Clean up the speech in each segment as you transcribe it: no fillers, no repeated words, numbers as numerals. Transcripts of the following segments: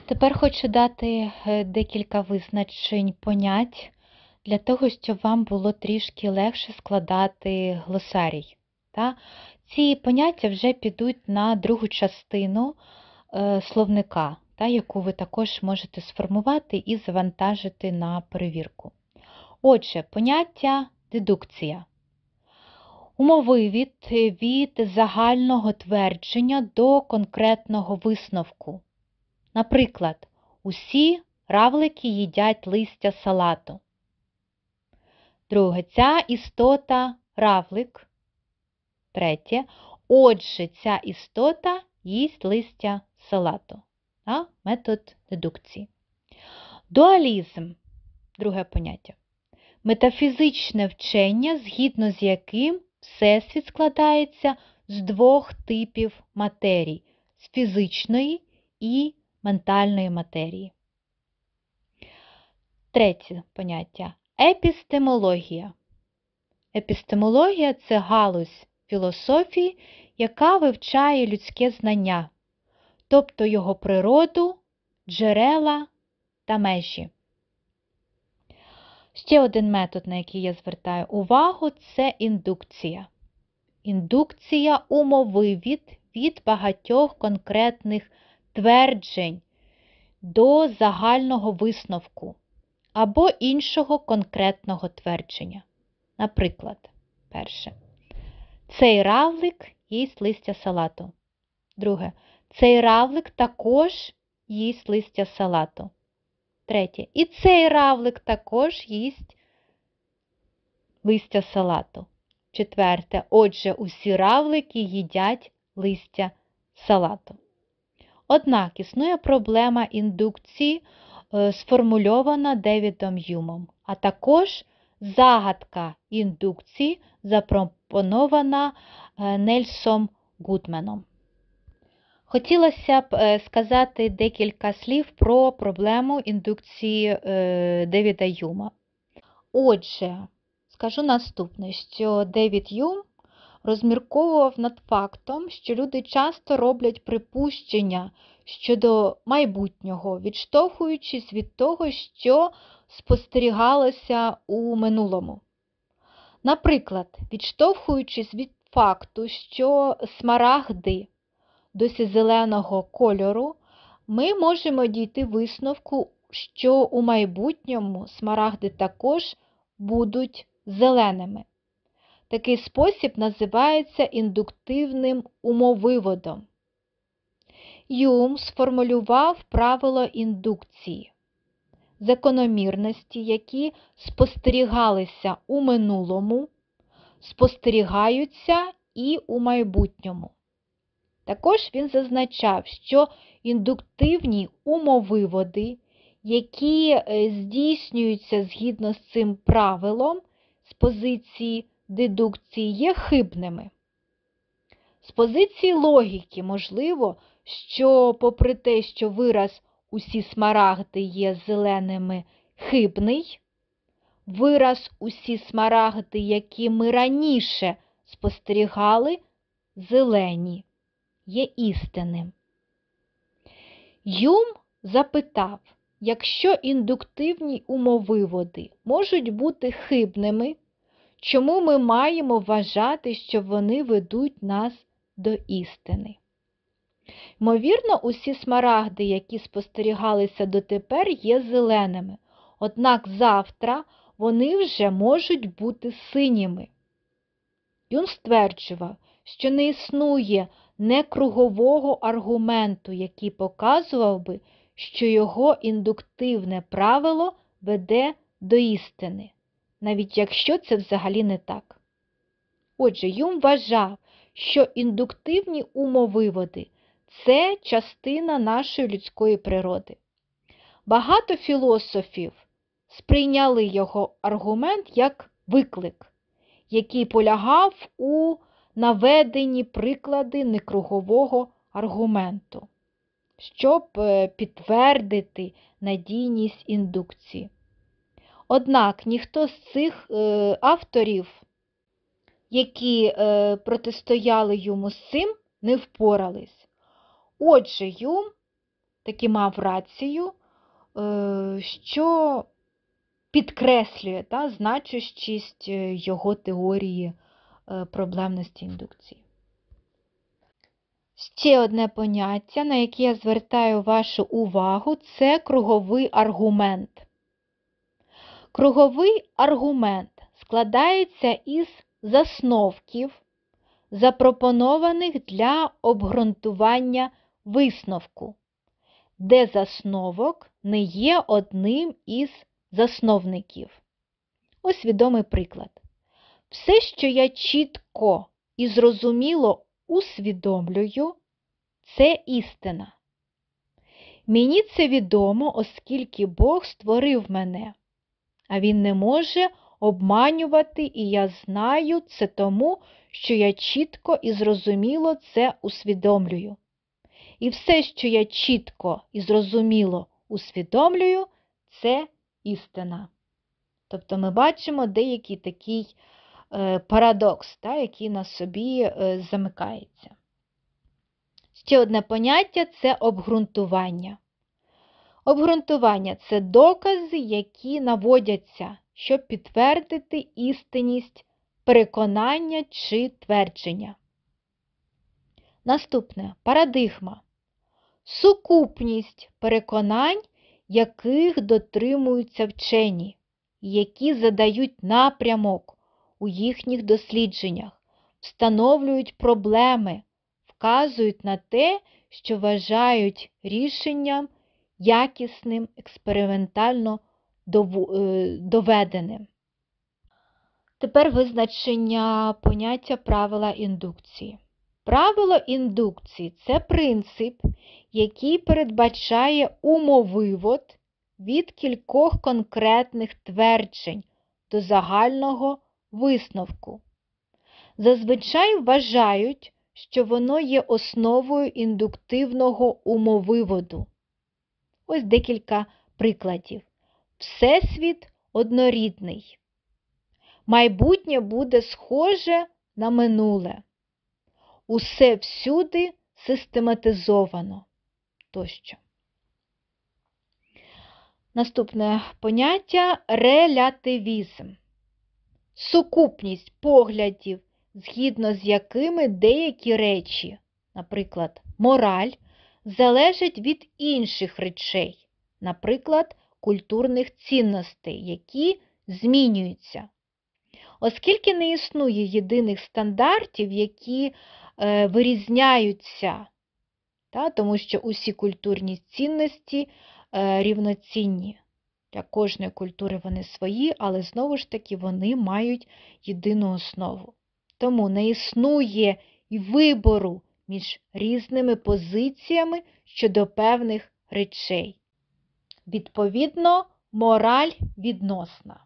Тепер хочу дати декілька визначень понять для того, щоб вам було трішки легше складати глосарій. Ці поняття вже підуть на другу частину словника, яку ви також можете сформувати і завантажити на перевірку. Отже, поняття дедукція. Умовивід від загального твердження до конкретного висновку. Наприклад, усі равлики їдять листя салату. Друге, ця істота равлик. Третє, отже, ця істота їсть листя салату. Метод дедукції. Дуалізм. Друге поняття. Метафізичне вчення, згідно з яким Всесвіт складається з двох типів матерій – з фізичної і ментальної матерії. Третє поняття – епістемологія. Епістемологія – це галузь філософії, яка вивчає людське знання, тобто його природу, джерела та межі. Ще один метод, на який я звертаю увагу, це індукція. Індукція – умовивід від багатьох конкретних тверджень до загального висновку або іншого конкретного твердження. Наприклад, перше. Цей равлик їсть листя салату. Друге. Цей равлик також їсть листя салату. Третє. І цей равлик також їсть листя салату. Четверте. Отже, усі равлики їдять листя салату. Однак існує проблема індукції, сформульована Девідом Юмом, а також загадка індукції, запропонована Нельсом Гудменом. Хотілося б сказати декілька слів про проблему індукції Девіда Юма. Отже, скажу наступне, що Девід Юм розмірковував над фактом, що люди часто роблять припущення щодо майбутнього, відштовхуючись від того, що спостерігалося у минулому. Наприклад, відштовхуючись від факту, що смарагди досі зеленого кольору, ми можемо дійти висновку, що у майбутньому смарагди також будуть зеленими. Такий спосіб називається індуктивним умовиводом. Юм сформулював правило індукції. Закономірності, які спостерігалися у минулому, спостерігаються і у майбутньому. Також він зазначав, що індуктивні умовиводи, які здійснюються згідно з цим правилом, з позиції дедукції, є хибними. З позиції логіки можливо, що попри те, що вираз «усі смарагди є зеленими» хибний, вираз «усі смарагди, які ми раніше спостерігали, зелені» є істинним. Юм запитав, якщо індуктивні умовиводи можуть бути хибними, чому ми маємо вважати, що вони ведуть нас до істини? Ймовірно, усі смарагди, які спостерігалися дотепер, є зеленими, однак завтра вони вже можуть бути синіми. Юм стверджував, що не існує некругового аргументу, який показував би, що його індуктивне правило веде до істини, навіть якщо це взагалі не так. Отже, Юм вважав, що індуктивні умовиводи – це частина нашої людської природи. Багато філософів сприйняли його аргумент як виклик, який полягав у наведені приклади некругового аргументу, щоб підтвердити надійність індукції. Однак ніхто з цих авторів, які протистояли Юму з цим, не впорались. Отже, Юм таки мав рацію, що підкреслює значущість його теорії проблемності індукції. Ще одне поняття, на яке я звертаю вашу увагу, це круговий аргумент. Круговий аргумент складається із засновків, запропонованих для обґрунтування висновку, де засновок не є одним із засновників. Ось відомий приклад. Все, що я чітко і зрозуміло усвідомлюю, це істина. Мені це відомо, оскільки Бог створив мене, а Він не може обманювати, і я знаю це тому, що я чітко і зрозуміло це усвідомлюю. І все, що я чітко і зрозуміло усвідомлюю, це істина. Тобто ми бачимо деякий такий парадокс, який на собі замикається. Ще одне поняття – це обґрунтування. Обґрунтування – це докази, які наводяться, щоб підтвердити істинність переконання чи твердження. Наступне – парадигма. Сукупність переконань, яких дотримуються вчені, які задають напрямок у їхніх дослідженнях, встановлюють проблеми, вказують на те, що вважають рішенням якісним, експериментально доведеним. Тепер визначення поняття правила індукції. Правило індукції – це принцип, який передбачає умовивод від кількох конкретних тверджень до загального висновку. Зазвичай вважають, що воно є основою індуктивного умовиводу. Ось декілька прикладів. Всесвіт однорідний. Майбутнє буде схоже на минуле. Усе всюди систематизовано. Тощо. Наступне поняття – релятивізм. Сукупність поглядів, згідно з якими деякі речі, наприклад, мораль, залежать від інших речей, наприклад, культурних цінностей, які змінюються. Оскільки не існує єдиних стандартів, які вирізняються, тому що усі культурні цінності рівноцінні. Для кожної культури вони свої, але знову ж таки вони мають єдину основу. Тому не існує і вибору між різними позиціями щодо певних речей. Відповідно, мораль відносна.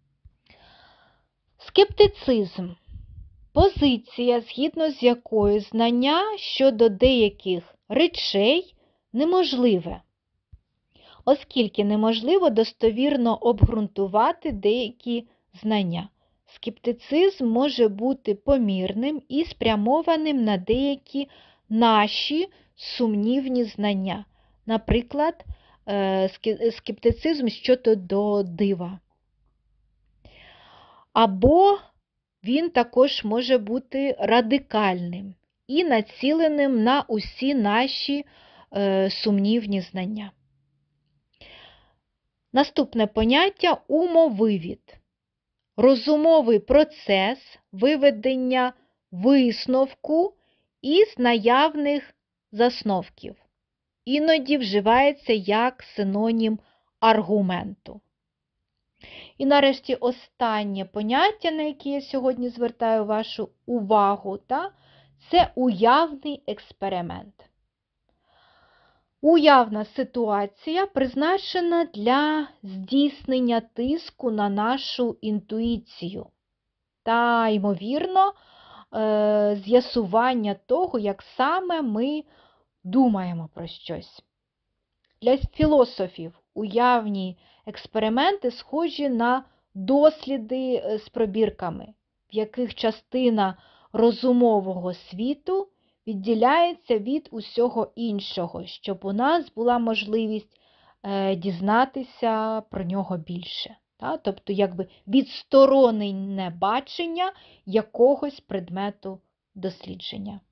Скептицизм – позиція, згідно з якою знання щодо деяких речей неможливе, оскільки неможливо достовірно обґрунтувати деякі знання. Скептицизм може бути помірним і спрямованим на деякі наші сумнівні знання. Наприклад, скептицизм щодо дива. Або він також може бути радикальним і націленим на усі наші сумнівні знання. Наступне поняття – умовивід. Розумовий процес виведення висновку із наявних засновків. Іноді вживається як синонім аргументу. І нарешті останнє поняття, на яке я сьогодні звертаю вашу увагу, це уявний експеримент. Уявна ситуація призначена для здійснення тиску на нашу інтуїцію та, ймовірно, з'ясування того, як саме ми думаємо про щось. Для філософів уявні експерименти схожі на досліди з пробірками, в яких частина розумового світу відділяється від усього іншого, щоб у нас була можливість дізнатися про нього більше. Тобто, якби відсторонене бачення якогось предмету дослідження.